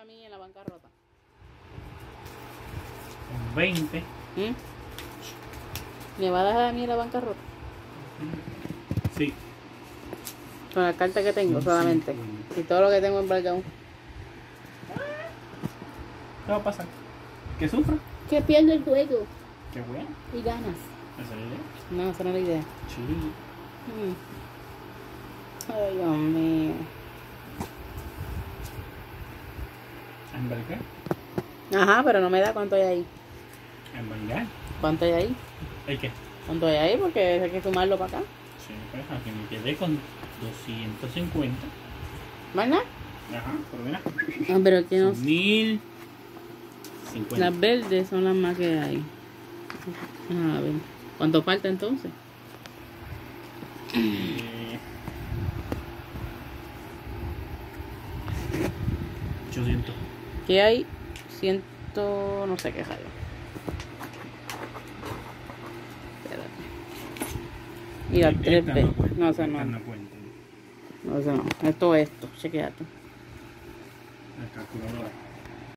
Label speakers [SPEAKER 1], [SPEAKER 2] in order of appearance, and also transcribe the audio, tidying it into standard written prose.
[SPEAKER 1] A mí en la bancarrota.
[SPEAKER 2] 20.
[SPEAKER 1] ¿Me va a dejar a mí en la bancarrota?
[SPEAKER 2] Sí.
[SPEAKER 1] Con la carta que tengo solamente. Y todo lo que tengo embargado.
[SPEAKER 2] ¿Qué va a pasar? ¿Que sufra?
[SPEAKER 1] Que pierdo el juego.
[SPEAKER 2] Qué bueno.
[SPEAKER 1] Y ganas.
[SPEAKER 2] ¿Esa es la idea?
[SPEAKER 1] No, esa no es la idea.
[SPEAKER 2] Sí.
[SPEAKER 1] Ay, Dios mío.
[SPEAKER 2] ¿Embarcar?
[SPEAKER 1] Ajá, pero no me da cuánto hay ahí.
[SPEAKER 2] ¿Embarcar?
[SPEAKER 1] ¿Cuánto hay ahí?
[SPEAKER 2] ¿El qué?
[SPEAKER 1] ¿Cuánto hay ahí? Porque hay que sumarlo para acá.
[SPEAKER 2] Sí, pues aquí me quedé con 250.
[SPEAKER 1] ¿Más nada?
[SPEAKER 2] Ajá, pero mira.
[SPEAKER 1] Ah, pero aquí no.
[SPEAKER 2] Son 1050.
[SPEAKER 1] Las verdes son las más que hay. A ver. ¿Cuánto falta entonces?
[SPEAKER 2] 800.
[SPEAKER 1] ¿Qué hay? No sé qué rayo. Espérate. Y las tres
[SPEAKER 2] Esta
[SPEAKER 1] B.
[SPEAKER 2] cuenta,
[SPEAKER 1] No, eso
[SPEAKER 2] esta
[SPEAKER 1] no.
[SPEAKER 2] no cuenta.
[SPEAKER 1] No, eso no. Esto, chequeate.
[SPEAKER 2] La calculadora.